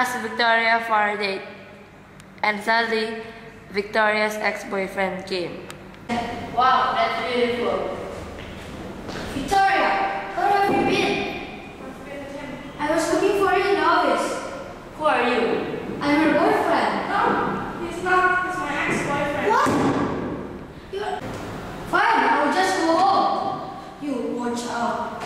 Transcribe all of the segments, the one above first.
asked Victoria for a date, and sadly, Victoria's ex-boyfriend came. Wow, that's beautiful. Victoria, where have you been? I was looking for you in the office. Who are you? I'm your boyfriend. No, he's not. He's my ex-boyfriend. What? Fine, I'll just go home. You watch out.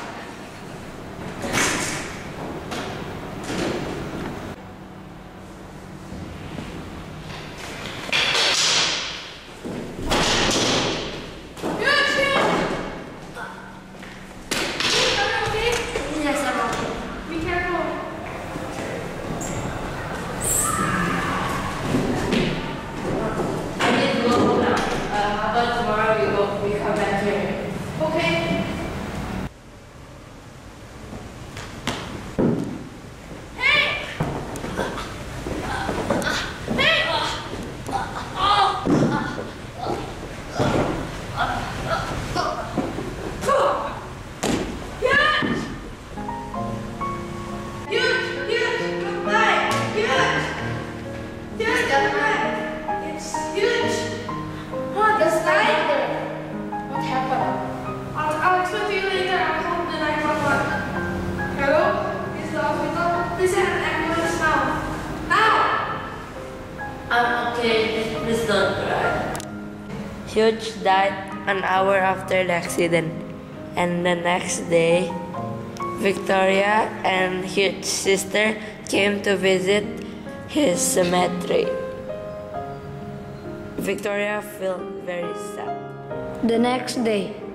Okay, please don't cry. Hugh died an hour after the accident, and the next day, Victoria and Hugh's sister came to visit his cemetery. Victoria felt very sad. The next day,